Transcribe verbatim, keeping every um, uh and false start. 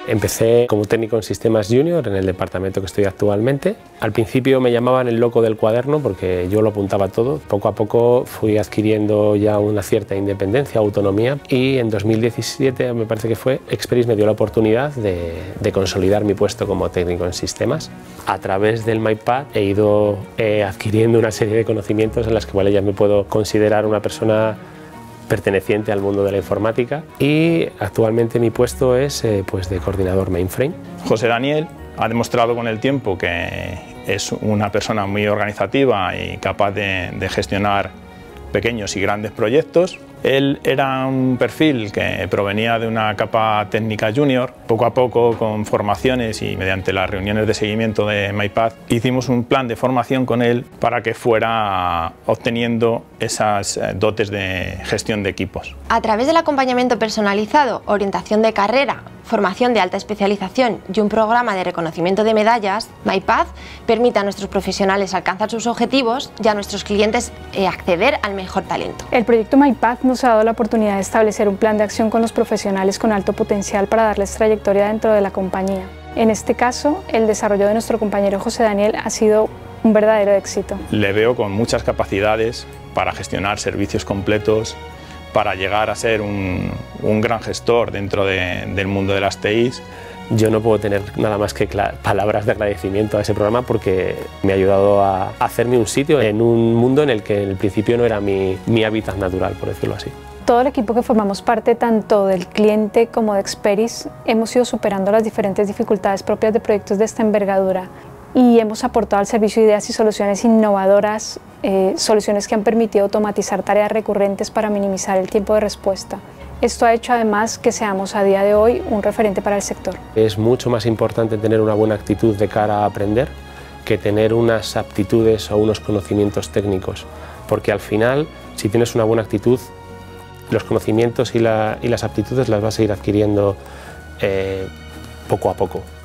Empecé como técnico en sistemas junior en el departamento que estoy actualmente. Al principio me llamaban el loco del cuaderno porque yo lo apuntaba todo. Poco a poco fui adquiriendo ya una cierta independencia, autonomía, y en dos mil diecisiete, me parece que fue, Experis me dio la oportunidad de, de consolidar mi puesto como técnico en sistemas. A través del MyPath he ido eh, adquiriendo una serie de conocimientos en las que vale, ya me puedo considerar una persona perteneciente al mundo de la informática, y actualmente mi puesto es eh, pues de coordinador mainframe. José Daniel ha demostrado con el tiempo que es una persona muy organizativa y capaz de, de gestionar pequeños y grandes proyectos. Él era un perfil que provenía de una capa técnica junior. Poco a poco, con formaciones y mediante las reuniones de seguimiento de MyPath, hicimos un plan de formación con él para que fuera obteniendo esas dotes de gestión de equipos. A través del acompañamiento personalizado, orientación de carrera, formación de alta especialización y un programa de reconocimiento de medallas, MyPath permite a nuestros profesionales alcanzar sus objetivos y a nuestros clientes eh, acceder al mejor talento. El proyecto MyPath nos ha dado la oportunidad de establecer un plan de acción con los profesionales con alto potencial para darles trayectoria dentro de la compañía. En este caso, el desarrollo de nuestro compañero José Daniel ha sido un verdadero éxito. Le veo con muchas capacidades para gestionar servicios completos, para llegar a ser un, un gran gestor dentro de, del mundo de las T Is. Yo no puedo tener nada más que palabras de agradecimiento a ese programa porque me ha ayudado a hacerme un sitio en un mundo en el que en el principio no era mi, mi hábitat natural, por decirlo así. Todo el equipo que formamos parte tanto del cliente como de Experis hemos ido superando las diferentes dificultades propias de proyectos de esta envergadura y hemos aportado al servicio ideas y soluciones innovadoras, eh, soluciones que han permitido automatizar tareas recurrentes para minimizar el tiempo de respuesta. Esto ha hecho además que seamos a día de hoy un referente para el sector. Es mucho más importante tener una buena actitud de cara a aprender que tener unas aptitudes o unos conocimientos técnicos, porque al final, si tienes una buena actitud, los conocimientos y, la, y las aptitudes las vas a ir adquiriendo eh, poco a poco.